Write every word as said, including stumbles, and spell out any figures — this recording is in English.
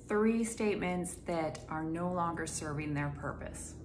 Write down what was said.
three statements that are no longer serving their purpose.